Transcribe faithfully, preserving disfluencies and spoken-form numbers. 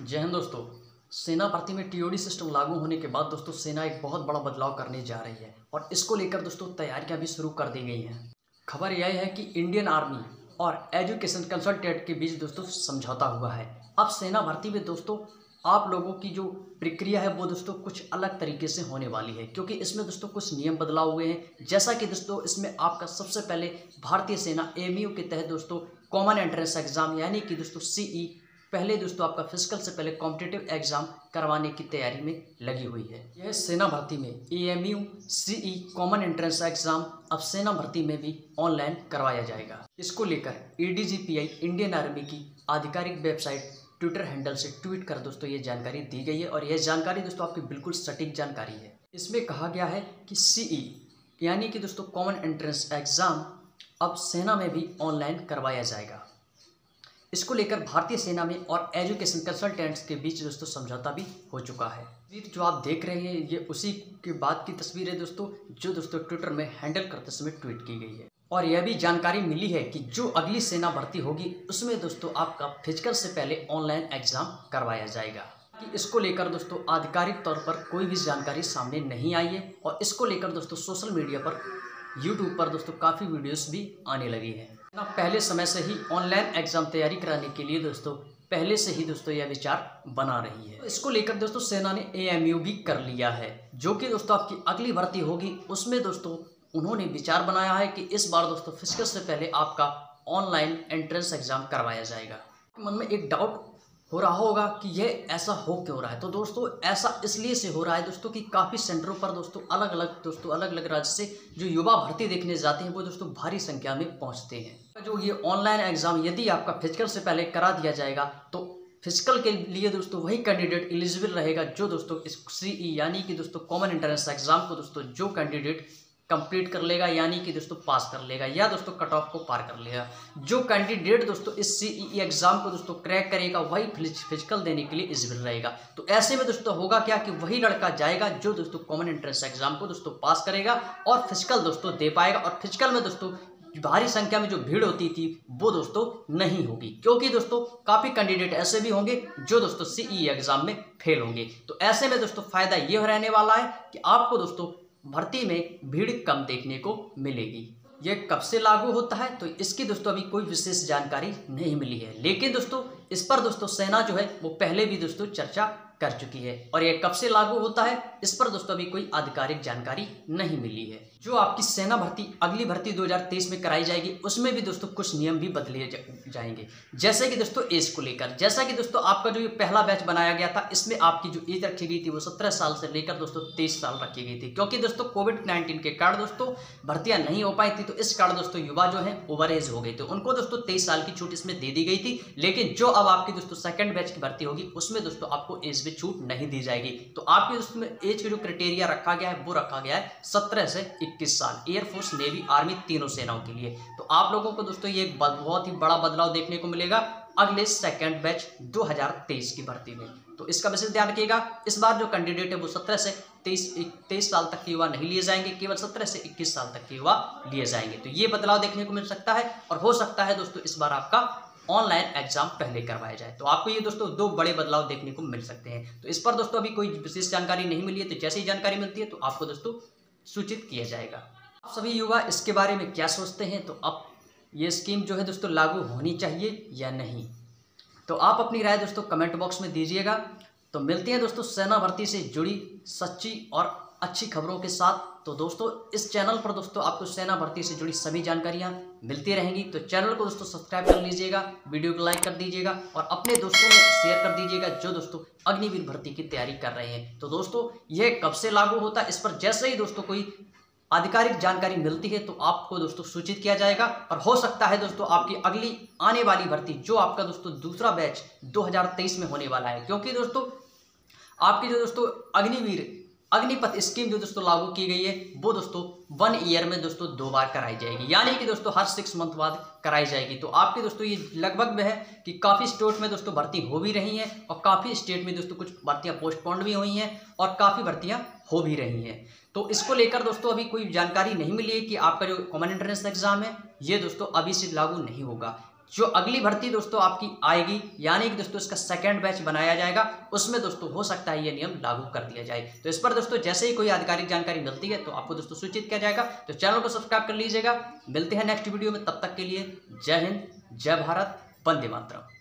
जय हिंद दोस्तों। सेना भर्ती में टीओडी सिस्टम लागू होने के बाद दोस्तों सेना एक बहुत बड़ा बदलाव करने जा रही है और इसको लेकर दोस्तों तैयारियां भी शुरू कर दी गई हैं। खबर यह है कि इंडियन आर्मी और एजुकेशन कंसल्टेंट के बीच दोस्तों समझौता हुआ है। अब सेना भर्ती में दोस्तों आप लोगों की जो प्रक्रिया है वो दोस्तों कुछ अलग तरीके से होने वाली है, क्योंकि इसमें दोस्तों कुछ नियम बदलाव हुए हैं। जैसा कि दोस्तों इसमें आपका सबसे पहले भारतीय सेना एमयू के तहत दोस्तों कॉमन एंट्रेंस एग्जाम यानी कि दोस्तों सीई पहले दोस्तों आपका फिजिकल से पहले कॉम्पिटिटिव एग्जाम करवाने की तैयारी में लगी हुई है। यह सेना भर्ती में AMU CE common entrance exam अब सेना भर्ती में भी ऑनलाइन करवाया जाएगा। इसको लेकर एडीजीपीआई इंडियन आर्मी की आधिकारिक वेबसाइट ट्विटर हैंडल से ट्वीट कर दोस्तों ये जानकारी दी गई है और यह जानकारी दोस्तों आपकी बिल्कुल सटीक जानकारी है। इसमें कहा गया है कि सीई यानी कि दोस्तों कॉमन एंट्रेंस एग्जाम अब सेना में भी ऑनलाइन करवाया जाएगा। इसको लेकर भारतीय सेना में और एजुकेशन कंसल्टेंट्स के बीच दोस्तों समझौता भी हो चुका है। तस्वीर जो आप देख रहे हैं ये उसी के बाद की तस्वीर है दोस्तों, जो दोस्तों ट्विटर में हैंडल करते समय ट्वीट की गई है। और यह भी जानकारी मिली है कि जो अगली सेना भर्ती होगी उसमें दोस्तों आपका फिजिकल से पहले ऑनलाइन एग्जाम करवाया जाएगा। कि इसको लेकर दोस्तों आधिकारिक तौर पर कोई भी जानकारी सामने नहीं आई है और इसको लेकर दोस्तों सोशल मीडिया पर यूट्यूब पर दोस्तों काफ़ी वीडियोस भी आने लगी हैं। ना पहले समय से ही ऑनलाइन एग्जाम तैयारी कराने के लिए दोस्तों पहले से ही दोस्तों यह विचार बना रही है। इसको लेकर दोस्तों सेना ने एएमयू भी कर लिया है, जो कि दोस्तों आपकी अगली भर्ती होगी उसमें दोस्तों उन्होंने विचार बनाया है कि इस बार दोस्तों फिजिकल से पहले आपका ऑनलाइन एंट्रेंस एग्जाम करवाया जाएगा। मन में एक डाउट हो रहा होगा कि यह ऐसा हो क्यों रहा है, तो दोस्तों ऐसा इसलिए से हो रहा है दोस्तों कि काफ़ी सेंटरों पर दोस्तों अलग अलग दोस्तों अलग अलग राज्य से जो युवा भर्ती देखने जाते हैं वो दोस्तों भारी संख्या में पहुंचते हैं। जो ये ऑनलाइन एग्जाम यदि आपका फिजिकल से पहले करा दिया जाएगा तो फिजिकल के लिए दोस्तों वही कैंडिडेट एलिजिबल रहेगा जो दोस्तों इस सीई यानी कि दोस्तों कॉमन एंट्रेंस एग्जाम को दोस्तों जो कैंडिडेट कंप्लीट कर लेगा यानी कि दोस्तों पास कर लेगा या दोस्तों कट ऑफ को पार कर लेगा। जो कैंडिडेट दोस्तों इस सीई एग्जाम को दोस्तों क्रैक करेगा वही फिजिकल देने के लिए एलिजिबल रहेगा। तो ऐसे में दोस्तों होगा क्या कि वही लड़का जाएगा जो दोस्तों कॉमन एंट्रेंस एग्जाम को दोस्तों पास करेगा और फिजिकल दोस्तों दे पाएगा। और फिजिकल में दोस्तों भारी संख्या में जो भीड़ होती थी वो दोस्तों नहीं होगी, क्योंकि दोस्तों काफ़ी कैंडिडेट ऐसे भी होंगे जो दोस्तों सीई एग्जाम में फेल होंगे। तो ऐसे में दोस्तों फायदा ये रहने वाला है कि आपको दोस्तों भर्ती में भीड़ कम देखने को मिलेगी। यह कब से लागू होता है तो इसकी दोस्तों अभी कोई विशेष जानकारी नहीं मिली है, लेकिन दोस्तों इस पर दोस्तों सेना जो है वो पहले भी दोस्तों चर्चा कर चुकी है और यह कब से लागू होता है इस पर दोस्तों अभी कोई आधिकारिक जानकारी नहीं मिली है। जो आपकी सेना भर्ती अगली भर्ती दो हज़ार तेईस में कराई जाएगी उसमें भी दोस्तों कुछ नियम भी बदले जाएंगे, जैसे कि दोस्तों एज को लेकर। जैसा कि दोस्तों आपका जो ये पहला बैच बनाया गया था इसमें आपकी जो एज रखी गई थी वो सत्रह साल से लेकर दोस्तों तेईस साल रखी गई थी, क्योंकि दोस्तों कोविड नाइन्टीन के कारण दोस्तों भर्तियां नहीं हो पाई थी। तो इस कारण दोस्तों युवा जो है ओवर एज हो गए थे, उनको दोस्तों तेईस साल की छूट इसमें दे दी गई थी। लेकिन जो अब आपकी दोस्तों सेकंड बैच की भर्ती होगी उसमें दोस्तों आपको एज में छूट नहीं दी जाएगी। तो आपकी उसमें एज का जो क्राइटेरिया रखा गया है वो रखा गया है सत्रह से इक्कीस साल, एयरफोर्स नेवी आर्मी तीनों सेनाओं के लिए। तो आप लोगों को दोस्तों ये बहुत ही बड़ा बदलाव देखने को मिलेगा अगले सेकंड बैच दो हज़ार तेईस की भर्ती में। तो इसका विशेष ध्यान रखिएगा। इस बार जो कैंडिडेट है वो सत्रह से तेईस तेईस साल तक के युवा नहीं लिए जाएंगे, केवल सत्रह से इक्कीस साल तक के युवा लिए जाएंगे। तो ये बदलाव देखने को मिल सकता है और हो सकता है दोस्तों इस बार आपका ऑनलाइन एग्जाम पहले करवाया जाए। तो आपको ये दोस्तों दो बड़े बदलाव देखने को मिल सकते हैं। तो इस पर दोस्तों अभी कोई विशेष जानकारी नहीं मिली है, तो जैसे ही जानकारी मिलती है तो आपको दोस्तों सूचित किया जाएगा। आप सभी युवा इसके बारे में क्या सोचते हैं, तो अब ये स्कीम जो है दोस्तों लागू होनी चाहिए या नहीं, तो आप अपनी राय दोस्तों कमेंट बॉक्स में दीजिएगा। तो मिलते हैं दोस्तों सेना भर्ती से जुड़ी सच्ची और अच्छी खबरों के साथ। तो दोस्तों इस चैनल पर दोस्तों आपको सेना भर्ती से जुड़ी सभी जानकारियां मिलती रहेंगी। तो चैनल को दोस्तों सब्सक्राइब कर लीजिएगा, वीडियो को लाइक कर दीजिएगा और अपने दोस्तों में शेयर कर दीजिएगा जो दोस्तों अग्निवीर भर्ती की तैयारी कर रहे हैं। तो दोस्तों यह कब से लागू होता है इस पर जैसे ही दोस्तों कोई आधिकारिक जानकारी मिलती है तो आपको दोस्तों सूचित किया जाएगा। और हो सकता है दोस्तों आपकी अगली आने वाली भर्ती जो आपका दोस्तों दूसरा बैच दो हज़ार तेईस में होने वाला है, क्योंकि दोस्तों आपकी जो दोस्तों अग्निवीर अग्निपथ स्कीम जो दोस्तों लागू की गई है वो दोस्तों वन ईयर में दोस्तों दो बार कराई जाएगी, यानी कि दोस्तों हर सिक्स मंथ बाद कराई जाएगी। तो आपके दोस्तों ये लगभग में है कि काफ़ी स्टेट में दोस्तों भर्ती हो भी रही हैं और काफ़ी स्टेट में दोस्तों कुछ भर्तियां पोस्टपोन्ड भी हुई हैं और काफ़ी भर्तियां हो भी रही हैं। तो इसको लेकर दोस्तों अभी कोई जानकारी नहीं मिली है कि आपका जो कॉमन एंट्रेंस एग्जाम है ये दोस्तों अभी से लागू नहीं होगा। जो अगली भर्ती दोस्तों आपकी आएगी, यानी कि दोस्तों इसका सेकंड बैच बनाया जाएगा, उसमें दोस्तों हो सकता है ये नियम लागू कर दिया जाए। तो इस पर दोस्तों जैसे ही कोई आधिकारिक जानकारी मिलती है तो आपको दोस्तों सूचित किया जाएगा। तो चैनल को सब्सक्राइब कर लीजिएगा। मिलते हैं नेक्स्ट वीडियो में, तब तक के लिए जय हिंद, जय भारत, वंदे मातरम।